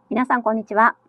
皆さんこんにちは。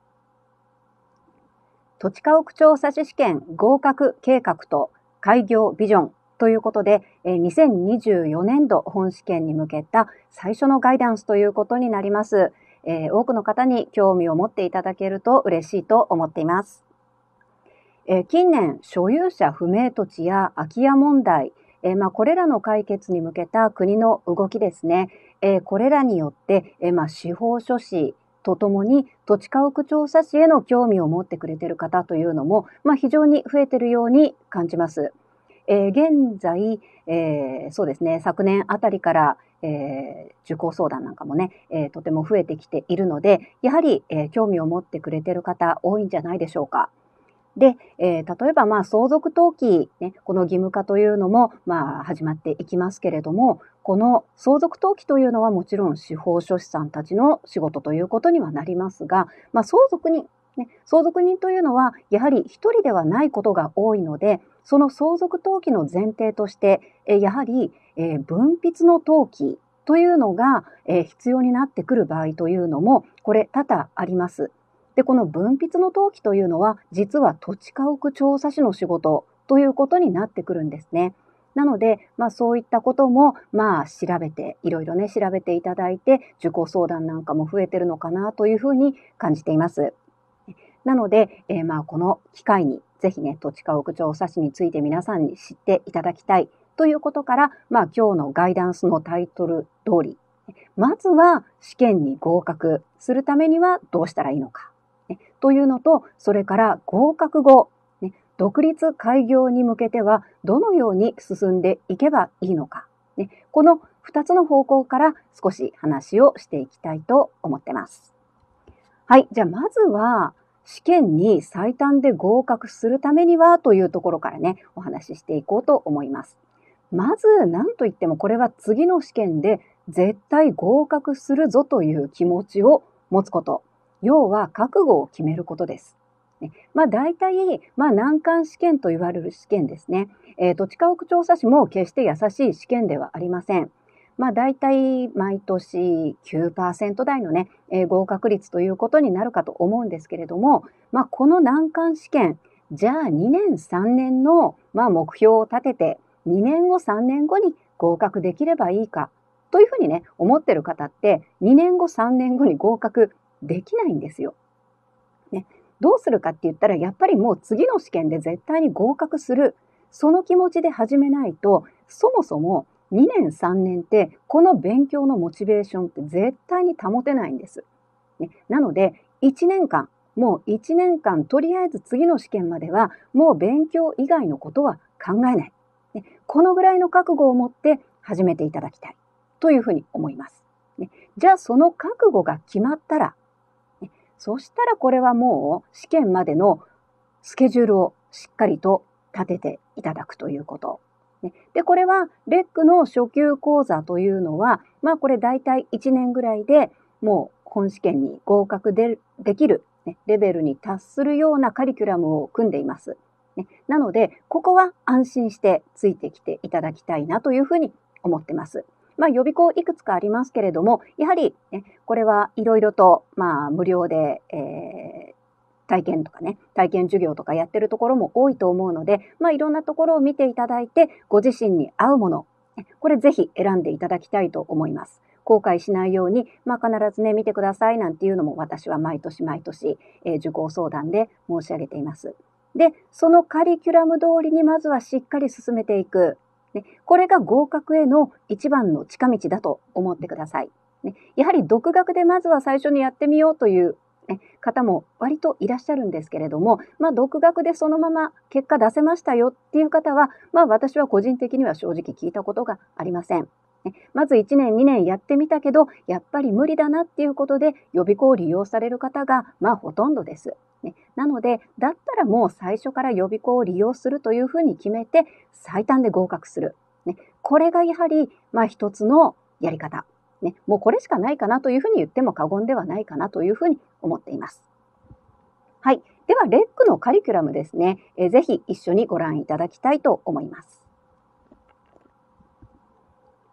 土地家屋調査士試験合格計画と開業ビジョンということで、2024年度本試験に向けた最初のガイダンスということになります。多くの方に興味を持っていただけると嬉しいと思っています。近年、所有者不明土地や空き家問題、これらの解決に向けた国の動きですね。これらによって、司法書士とともに土地家屋調査士への興味を持ってくれている方というのも、非常に増えているように感じます。現在、そうですね、昨年あたりから、受講相談なんかもね、とても増えてきているので、やはり、興味を持ってくれている方多いんじゃないでしょうか。で、例えば相続登記、ね、この義務化というのも始まっていきますけれども、この相続登記というのはもちろん司法書士さんたちの仕事ということにはなりますが、相続人というのはやはり一人ではないことが多いので、その相続登記の前提として、やはり、分筆の登記というのが、必要になってくる場合というのも、これ多々あります。で、この分筆の登記というのは、実は土地家屋調査士の仕事ということになってくるんですね。なので、そういったことも、調べて、いろいろね、調べていただいて、受講相談なんかも増えてるのかなというふうに感じています。なので、この機会に、ぜひね、土地家屋調査士について皆さんに知っていただきたいということから、今日のガイダンスのタイトル通り、まずは試験に合格するためにはどうしたらいいのか。というのと、それから合格後、独立開業に向けてはどのように進んでいけばいいのか、この2つの方向から少し話をしていきたいと思ってます。はい、じゃあまずは試験に最短で合格するためにはというところからね、お話ししていこうと思います。まず何といってもこれは次の試験で絶対合格するぞという気持ちを持つこと。要は覚悟を決めることです。大体、難関試験と言われる試験ですね。土地家屋調査士も決して優しい試験ではありません。大体毎年9%台のね、合格率ということになるかと思うんですけれども、この難関試験、じゃあ2年3年の、目標を立てて、2年後3年後に合格できればいいかというふうにね、思ってる方って2年後3年後に合格できないんですよ。ね、どうするかって言ったら、やっぱりもう次の試験で絶対に合格する、その気持ちで始めないと、そもそも2年3年ってこの勉強のモチベーションって絶対に保てないんです。なので1年間、もう1年間とりあえず次の試験まではもう勉強以外のことは考えない。このぐらいの覚悟を持って始めていただきたいというふうに思います。じゃあその覚悟が決まったら、そしたらこれはもう試験までのスケジュールをしっかりと立てていただくということ。で、これはレックの初級講座というのは、これ大体1年ぐらいでもう本試験に合格できる、レベルに達するようなカリキュラムを組んでいます。なので、ここは安心してついてきていただきたいなというふうに思ってます。予備校いくつかありますけれども、やはり、これはいろいろと、無料で、体験とかね、体験授業とかやってるところも多いと思うので、いろんなところを見ていただいて、ご自身に合うもの、これぜひ選んでいただきたいと思います。後悔しないように、必ずね、見てくださいなんていうのも私は毎年毎年、受講相談で申し上げています。で、そのカリキュラム通りにまずはしっかり進めていく。これが合格への一番の近道だと思ってください。やはり独学でまずは最初にやってみようという方も割といらっしゃるんですけれども、独学でそのまま結果出せましたよっていう方は、私は個人的には正直聞いたことがありません。まず1年2年やってみたけど、やっぱり無理だなっていうことで予備校を利用される方がほとんどです。なので、だったらもう最初から予備校を利用するというふうに決めて、最短で合格する。これがやはり一つのやり方。もうこれしかないかなというふうに言っても過言ではないかなというふうに思っています。はい。では、レックのカリキュラムですね。ぜひ一緒にご覧いただきたいと思います。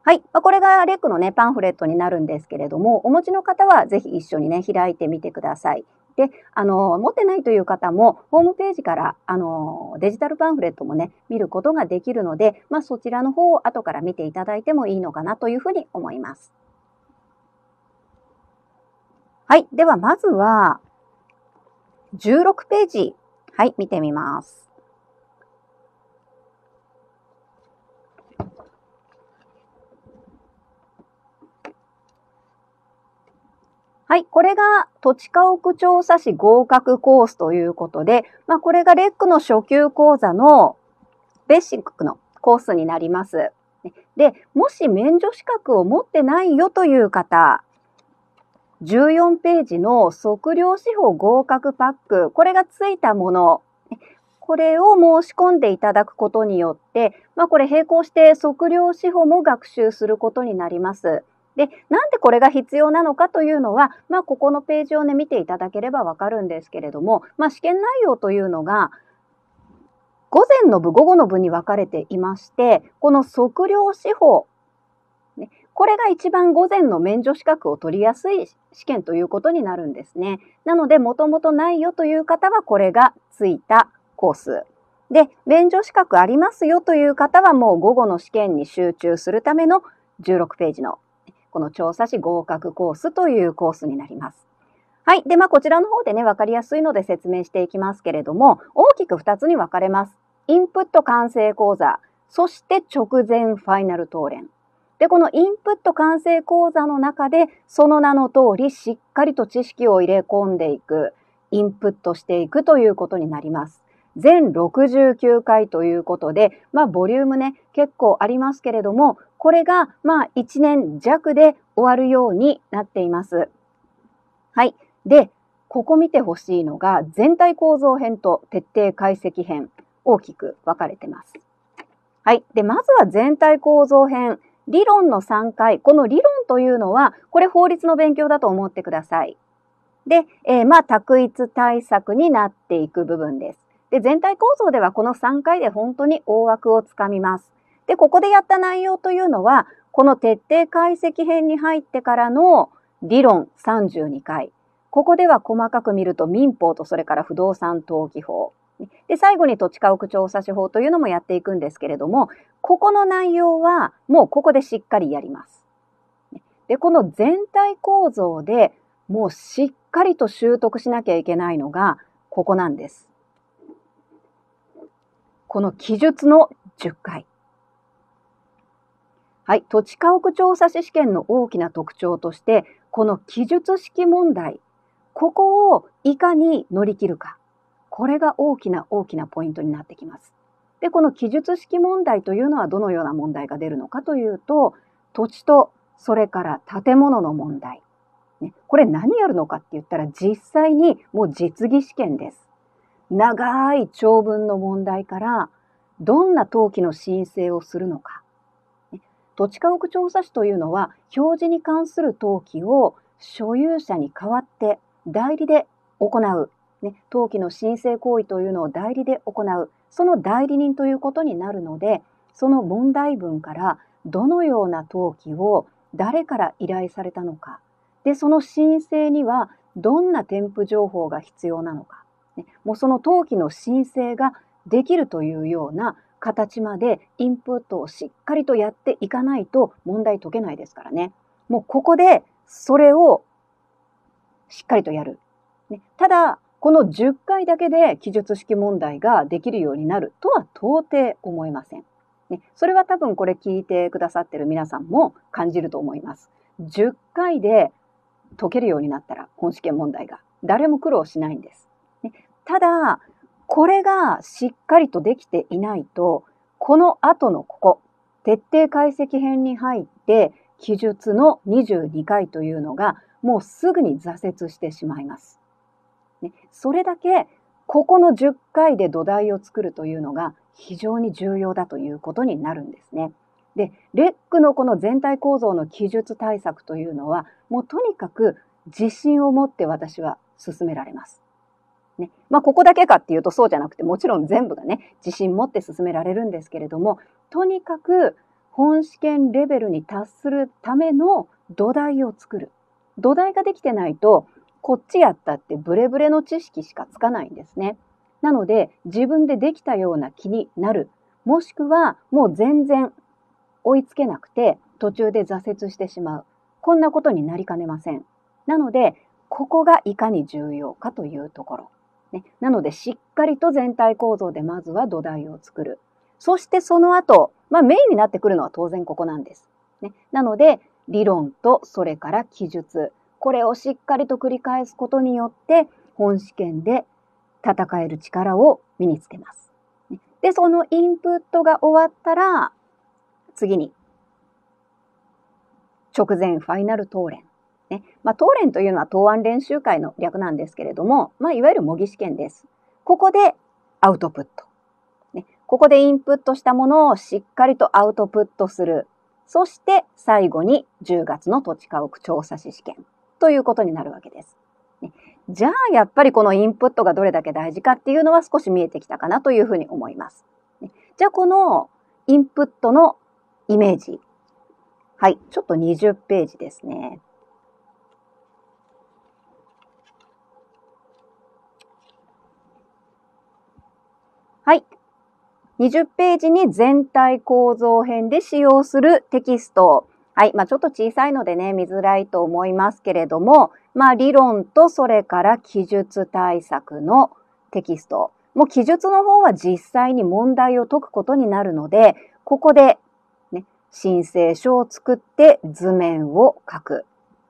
はい。これがレックのね、パンフレットになるんですけれども、お持ちの方はぜひ一緒にね、開いてみてください。で、持ってないという方も、ホームページから、デジタルパンフレットもね、見ることができるので、そちらの方を後から見ていただいてもいいのかなというふうに思います。はい。では、まずは、16ページ。はい、見てみます。はい、これが土地家屋調査士合格コースということで、これがレックの初級講座のベーシックのコースになります。で、もし免除資格を持ってないよという方、14ページの測量士法合格パック、これがついたもの、これを申し込んでいただくことによって、これ並行して測量士法も学習することになります。で、なんでこれが必要なのかというのは、ここのページをね、見ていただければわかるんですけれども、試験内容というのが、午前の部、午後の部に分かれていまして、この測量士法、これが一番午前の免除資格を取りやすい試験ということになるんですね。なので、もともとないよという方はこれがついたコース。で、免除資格ありますよという方はもう午後の試験に集中するための16ページのこの調査士合格コースというコースになります。はい。で、こちらの方でね、わかりやすいので説明していきますけれども、大きく2つに分かれます。インプット完成講座、そして直前ファイナル答練。で、このインプット完成講座の中で、その名の通りしっかりと知識を入れ込んでいく、インプットしていくということになります。全69回ということで、ボリュームね、結構ありますけれども、これが、1年弱で終わるようになっています。はい。で、ここ見てほしいのが、全体構造編と徹底解析編、大きく分かれてます。はい。で、まずは全体構造編。理論の3回。この理論というのは、これ法律の勉強だと思ってください。で、択一対策になっていく部分です。で、全体構造ではこの3回で本当に大枠をつかみます。で、ここでやった内容というのは、この徹底解析編に入ってからの理論32回。ここでは細かく見ると民法とそれから不動産登記法。で、最後に土地家屋調査士法というのもやっていくんですけれども、ここの内容はもうここでしっかりやります。で、この全体構造でもうしっかりと習得しなきゃいけないのがここなんです。この記述の10回。はい、土地家屋調査士試験の大きな特徴として、この記述式問題、ここをいかに乗り切るか。これが大きなポイントになってきます。で、この記述式問題というのはどのような問題が出るのかというと、土地とそれから建物の問題。これ何やるのかって言ったら実際にもう実技試験です。長い長文の問題からどんな登記の申請をするのか。土地家屋調査士というのは表示に関する登記を所有者に代わって代理で行う。登記の申請行為というのを代理で行う。その代理人ということになるので、その問題文からどのような登記を誰から依頼されたのか。で、その申請にはどんな添付情報が必要なのか。もうその登記の申請ができるというような形までインプットをしっかりとやっていかないと問題解けないですからね。もうここでそれをしっかりとやる。ただ、この10回だけで記述式問題ができるようになるとは到底思えません。それは多分これ聞いてくださってる皆さんも感じると思います。10回で解けるようになったら本試験問題が誰も苦労しないんです。ただ、これがしっかりとできていないと、この後のここ、徹底解析編に入って記述の22回というのがもうすぐに挫折してしまいます。それだけここの10回で土台を作るというのが非常に重要だということになるんですね。で、レックのこの全体構造の記述対策というのは、もうとにかく自信を持って私は進められます。ここだけかっていうとそうじゃなくて、もちろん全部がね、自信持って進められるんですけれども、とにかく本試験レベルに達するための土台を作る。土台ができてないと、こっちやったってブレブレの知識しかつかないんですね。なので、自分でできたような気になる。もしくは、もう全然追いつけなくて、途中で挫折してしまう。こんなことになりかねません。なので、ここがいかに重要かというところ。なので、しっかりと全体構造でまずは土台を作る。そしてその後、メインになってくるのは当然ここなんです。なので、理論とそれから記述。これをしっかりと繰り返すことによって、本試験で戦える力を身につけます。で、そのインプットが終わったら、次に、直前ファイナル答練。答練というのは答案練習会の略なんですけれども、いわゆる模擬試験です。ここでアウトプット。ここでインプットしたものをしっかりとアウトプットする。そして最後に10月の土地家屋調査士試験ということになるわけです。じゃあやっぱりこのインプットがどれだけ大事かっていうのは少し見えてきたかなというふうに思います。じゃあこのインプットのイメージ。はい、ちょっと20ページですね。はい。20ページに全体構造編で使用するテキスト。はい。ちょっと小さいのでね、見づらいと思いますけれども、理論とそれから記述対策のテキスト。もう記述の方は実際に問題を解くことになるので、ここで、申請書を作って図面を書く。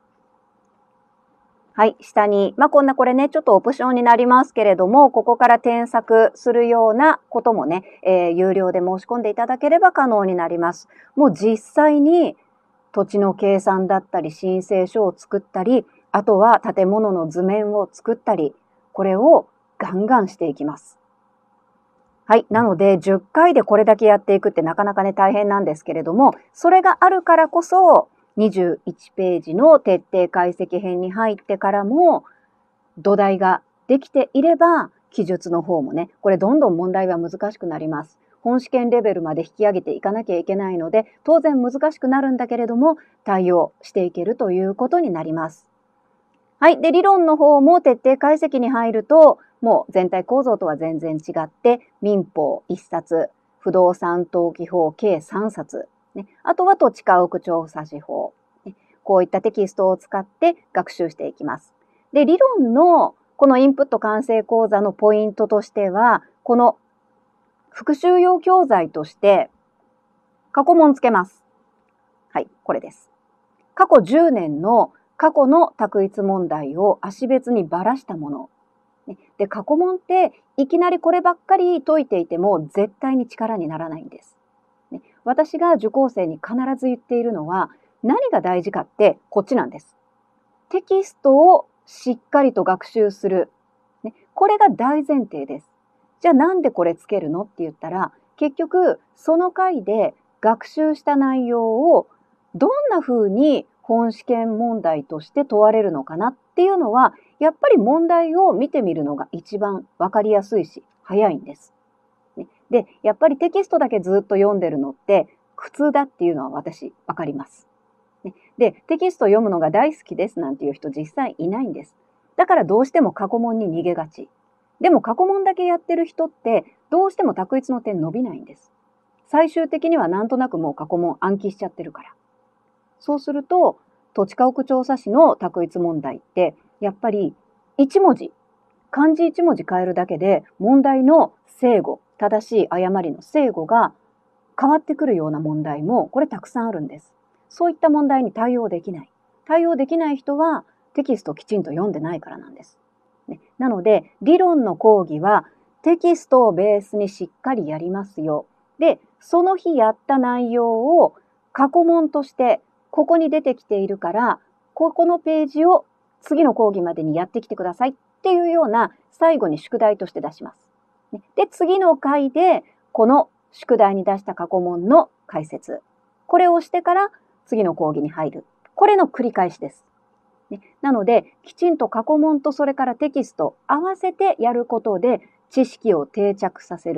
はい、下に、これね、ちょっとオプションになりますけれども、ここから添削するようなこともね、有料で申し込んでいただければ可能になります。もう実際に土地の計算だったり、申請書を作ったり、あとは建物の図面を作ったり、これをガンガンしていきます。はい。なので、10回でこれだけやっていくってなかなかね、大変なんですけれども、それがあるからこそ、21ページの徹底解析編に入ってからも、土台ができていれば、記述の方もね、これどんどん問題は難しくなります。本試験レベルまで引き上げていかなきゃいけないので、当然難しくなるんだけれども、対応していけるということになります。はい。で、理論の方も徹底解析に入ると、もう全体構造とは全然違って、民法1冊、不動産登記法計3冊、あとは土地家屋調査士法、こういったテキストを使って学習していきます。で、理論のこのインプット完成講座のポイントとしては、この復習用教材として過去問つけます。はい、これです。過去10年の過去の択一問題を足別にばらしたもの。で、過去問っていきなりこればっかり解いていても絶対に力にならないんです。私が受講生に必ず言っているのは、何が大事かってこっちなんです。テキストをしっかりと学習する。これが大前提です。じゃあなんでこれつけるのって言ったら、結局その回で学習した内容をどんな風に本試験問題として問われるのかなっていうのは、やっぱり問題を見てみるのが一番わかりやすいし、早いんです。で、やっぱりテキストだけずっと読んでるのって苦痛だっていうのは私わかります。で、テキスト読むのが大好きですなんていう人実際いないんです。だからどうしても過去問に逃げがち。でも過去問だけやってる人ってどうしても択一の点伸びないんです。最終的にはなんとなくもう過去問暗記しちゃってるから。そうすると、土地家屋調査士の択一問題って、やっぱり1文字、漢字1文字変えるだけで問題の正誤、正しい誤りの正誤が変わってくるような問題もこれたくさんあるんです。そういった問題に対応できない。対応できない人はテキストをきちんと読んでないからなんです。なので、理論の講義はテキストをベースにしっかりやりますよ。で、その日やった内容を過去問としてここに出てきているから、ここのページを次の講義までにやってきてくださいっていうような最後に宿題として出します。で、次の回でこの宿題に出した過去問の解説。これをしてから次の講義に入る。これの繰り返しです。なので、きちんと過去問とそれからテキスト合わせてやることで知識を定着させる。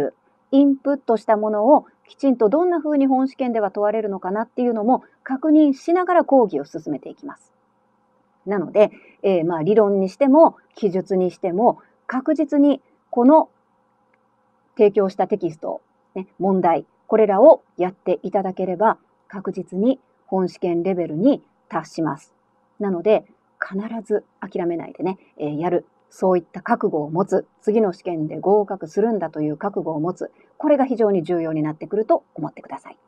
インプットしたものをきちんとどんな風に本試験では問われるのかなっていうのも確認しながら講義を進めていきます。なので、理論にしても記述にしても確実にこの提供したテキスト、問題、これらをやっていただければ確実に本試験レベルに達します。なので必ず諦めないでね、やる。そういった覚悟を持つ。次の試験で合格するんだという覚悟を持つ。これが非常に重要になってくると思ってください。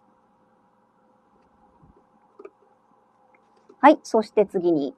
はい、そして次に。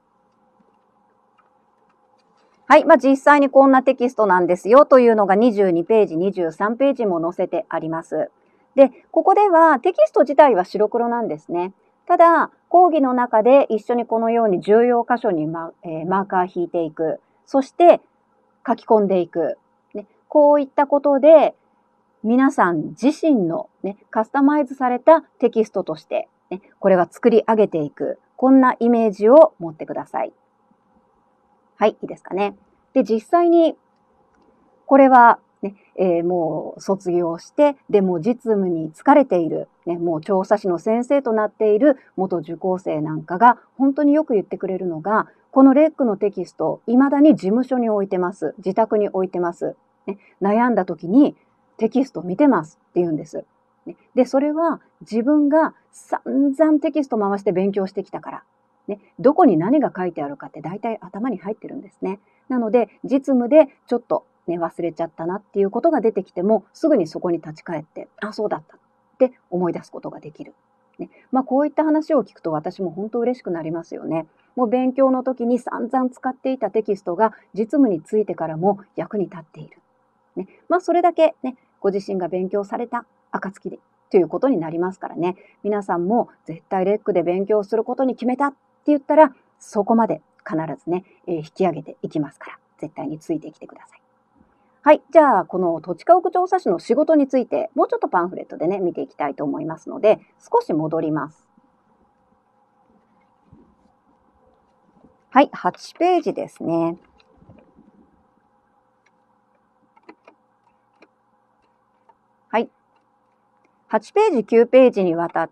はい、実際にこんなテキストなんですよというのが22ページ、23ページも載せてあります。で、ここではテキスト自体は白黒なんですね。ただ、講義の中で一緒にこのように重要箇所にマーカー引いていく。そして書き込んでいく。こういったことで皆さん自身の、カスタマイズされたテキストとして、これは作り上げていく。こんなイメージを持ってください。はい、いいですかね。で、実際にこれはもう卒業して、でも実務に疲れている、もう調査士の先生となっている元受講生なんかが本当によく言ってくれるのが、このレックのテキスト、未だに事務所に置いてます。自宅に置いてます。悩んだ時にテキスト見てますって言うんです。で、それは自分が散々テキスト回して勉強してきたから。どこに何が書いてあるかって大体頭に入ってるんですね。なので、実務でちょっと忘れちゃったなっていうことが出てきても、すぐにそこに立ち返って、あ、そうだったって思い出すことができる。こういった話を聞くと私も本当嬉しくなりますよね。もう勉強の時に散々使っていたテキストが実務についてからも役に立っている。それだけご自身が勉強された暁でということになりますからね。皆さんも絶対レックで勉強することに決めたって言ったら、そこまで必ず引き上げていきますから、絶対についてきてください。はい。じゃあ、この土地家屋調査士の仕事について、もうちょっとパンフレットで見ていきたいと思いますので、少し戻ります。はい。8ページですね。はい。8ページ、9ページにわたって、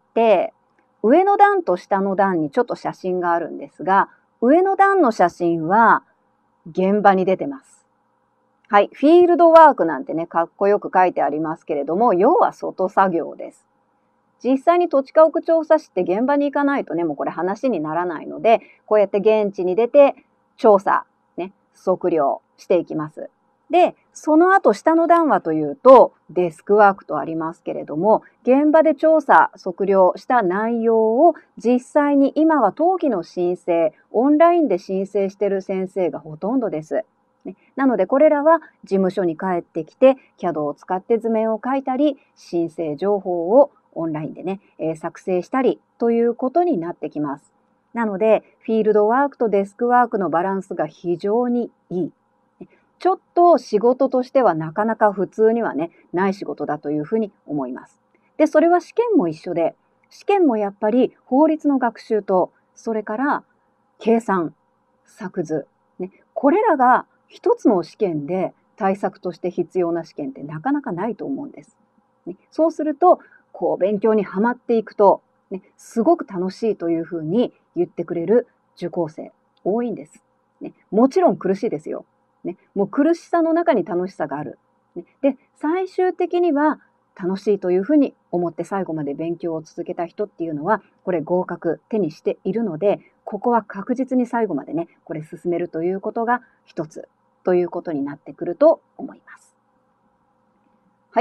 上の段と下の段にちょっと写真があるんですが、上の段の写真は現場に出てます。はい。フィールドワークなんてかっこよく書いてありますけれども、要は外作業です。実際に土地家屋調査士って現場に行かないともうこれ話にならないので、こうやって現地に出て調査、測量していきます。で、その後下の段はというと、デスクワークとありますけれども、現場で調査、測量した内容を実際に今は登記の申請、オンラインで申請している先生がほとんどです。なのでこれらは事務所に帰ってきて CAD を使って図面を描いたり、申請情報をオンラインで作成したりということになってきます。なので、フィールドワークとデスクワークのバランスが非常にいい。ちょっと仕事としてはなかなか普通にはない仕事だというふうに思います。で、それは試験も一緒で、試験もやっぱり法律の学習と、それから計算、作図、これらが一つの試験で対策として必要な試験ってなかなかないと思うんです。そうすると、勉強にはまっていくと、すごく楽しいというふうに言ってくれる受講生多いんです。もちろん苦しいですよ。もう苦しさの中に楽しさがある。で、最終的には楽しいというふうに思って最後まで勉強を続けた人っていうのは、これ合格手にしているので、ここは確実に最後までこれ進めるということが一つということになってくると思います。はい。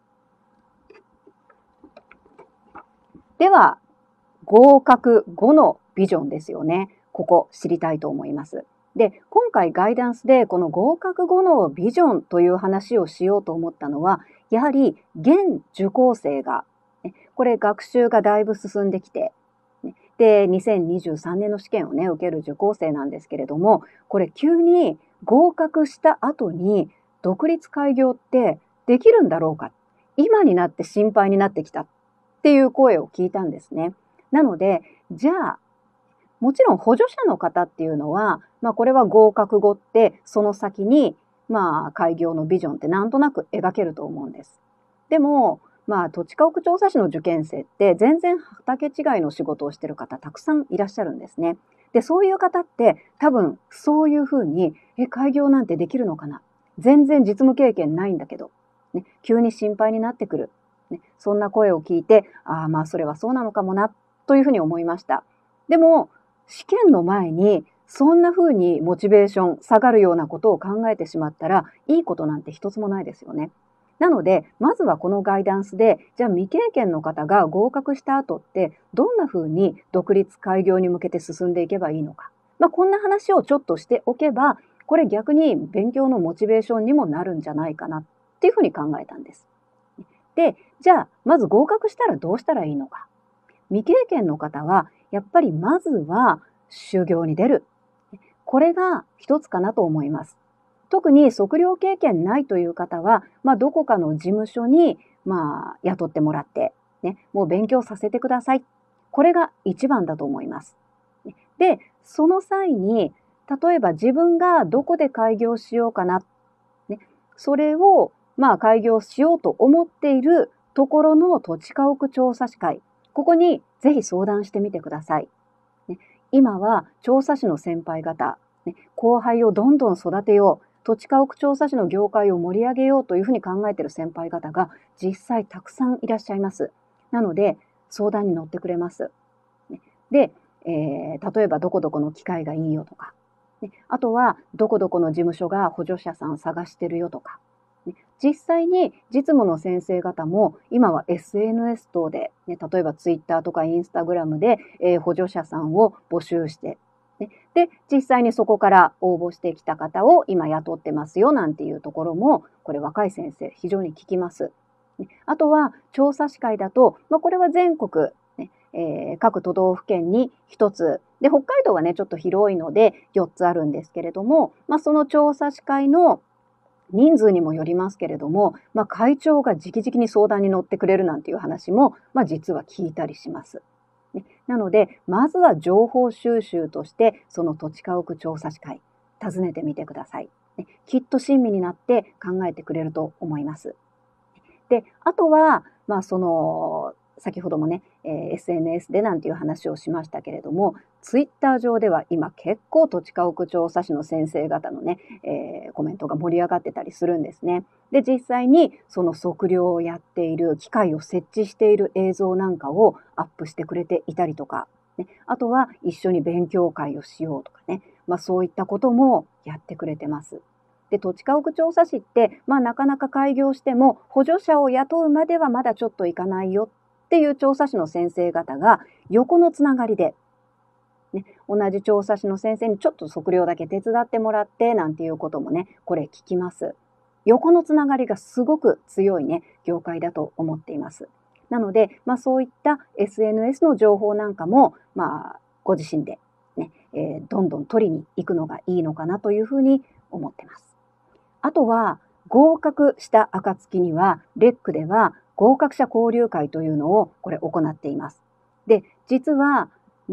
では、合格後のビジョンですよね。ここ知りたいと思います。で、今回ガイダンスでこの合格後のビジョンという話をしようと思ったのは、やはり現受講生が、これ学習がだいぶ進んできて、で、2023年の試験を受ける受講生なんですけれども、これ急に合格した後に独立開業ってできるんだろうか。今になって心配になってきたっていう声を聞いたんですね。なので、じゃあ、もちろん補助者の方っていうのは、これは合格後ってその先に、開業のビジョンってなんとなく描けると思うんです。 でも、土地家屋調査士の受験生って全然畑違いの仕事をしてる方たくさんいらっしゃるんですね。で、そういう方って多分そういうふうに、開業なんてできるのかな、全然実務経験ないんだけど、ね、急に心配になってくる。ね、そんな声を聞いて、それはそうなのかもな、というふうに思いました。でも、試験の前にそんなふうにモチベーション下がるようなことを考えてしまったら、いいことなんて一つもないですよね。なので、まずはこのガイダンスで、じゃあ未経験の方が合格した後って、どんなふうに独立開業に向けて進んでいけばいいのか。こんな話をちょっとしておけば、これ逆に勉強のモチベーションにもなるんじゃないかなっていうふうに考えたんです。で、じゃあ、まず合格したらどうしたらいいのか。未経験の方は、やっぱりまずは修行に出る。これが一つかなと思います。特に測量経験ないという方は、どこかの事務所に、雇ってもらって、ね、もう勉強させてください。これが一番だと思います。で、その際に、例えば自分がどこで開業しようかな、ね、それを、開業しようと思っているところの土地家屋調査士会、ここにぜひ相談してみてください。ね、今は調査士の先輩方、ね、後輩をどんどん育てよう、土地家屋調査士の業界を盛り上げようというふうに考えている先輩方が実際たくさんいらっしゃいます。なので相談に乗ってくれます。で、例えばどこどこの機械がいいよとか、あとはどこどこの事務所が補助者さん探してるよとか、実際に実務の先生方も今は SNS 等で、例えば Twitter とか Instagram で、補助者さんを募集して、で、実際にそこから応募してきた方を今雇ってますよなんていうところも、これ若い先生非常に効きます。あとは調査士会だと、これは全国、各都道府県に1つで、北海道はねちょっと広いので4つあるんですけれども、その調査士会の人数にもよりますけれども、会長が直々に相談に乗ってくれるなんていう話も、実は聞いたりします。なので、まずは情報収集として、その土地家屋調査士会、訪ねてみてください。きっと親身になって考えてくれると思います。で、あとは、先ほどもね、SNS でなんていう話をしましたけれども、ツイッター上では今結構土地家屋調査士の先生方のね、コメントが盛り上がってたりするんですね。で、実際にその測量をやっている機械を設置している映像なんかをアップしてくれていたりとか、あとは一緒に勉強会をしようとかね、そういったこともやってくれてます。で、土地家屋調査士って、なかなか開業しても補助者を雇うまではまだちょっといかないよっていう調査士の先生方が横のつながりで、同じ調査士の先生にちょっと測量だけ手伝ってもらってなんていうこともね、これ聞きます。横のつながりがすごく強いね、業界だと思っています。なので、そういった SNS の情報なんかも、ご自身でね、どんどん取りに行くのがいいのかなというふうに思ってます。あとは、合格した暁には、レックでは合格者交流会というのをこれ行っています。で、実は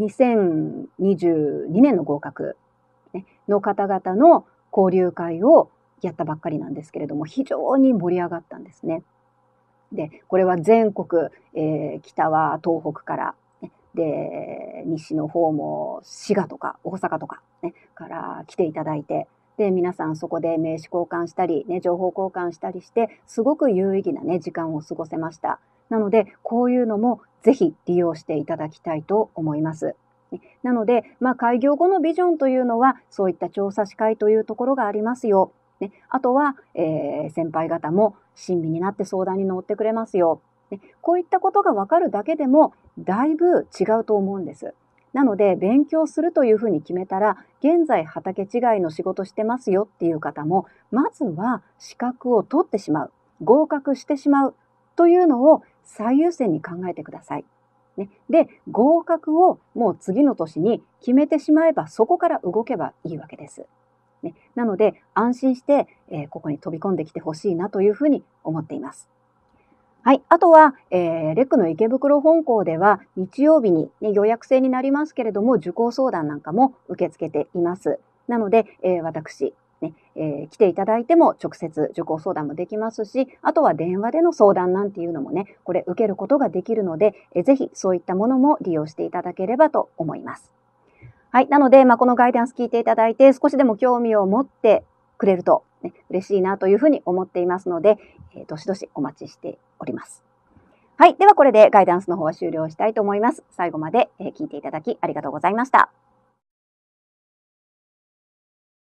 2022年の合格の方々の交流会をやったばっかりなんですけれども、非常に盛り上がったんですね。で、これは全国、北は東北から、で、西の方も滋賀とか大阪とか、から来ていただいて、で、皆さんそこで名刺交換したり、情報交換したりして、すごく有意義な時間を過ごせました。なので、こういうのもぜひ利用していただきたいと思います。なので、開業後のビジョンというのは、そういった調査士会というところがありますよ。あとは、先輩方も親身になって相談に乗ってくれますよ。こういったことが分かるだけでも、だいぶ違うと思うんです。なので、勉強するというふうに決めたら、現在畑違いの仕事してますよっていう方も、まずは資格を取ってしまう、合格してしまうというのを最優先に考えてください。で、合格をもう次の年に決めてしまえば、そこから動けばいいわけです。なので、安心して、ここに飛び込んできてほしいなというふうに思っています。はい。あとは、レックの池袋本校では日曜日に、予約制になりますけれども、受講相談なんかも受け付けています。なので、私、 ね、来ていただいても直接受講相談もできますし、あとは電話での相談なんていうのもね、これ受けることができるので、ぜひそういったものも利用していただければと思います。はい。なので、このガイダンス聞いていただいて、少しでも興味を持ってくれると、ね、嬉しいなというふうに思っていますので、どしどしお待ちしております。はい。ではこれでガイダンスの方は終了したいと思います。最後まで聞いていただきありがとうございました。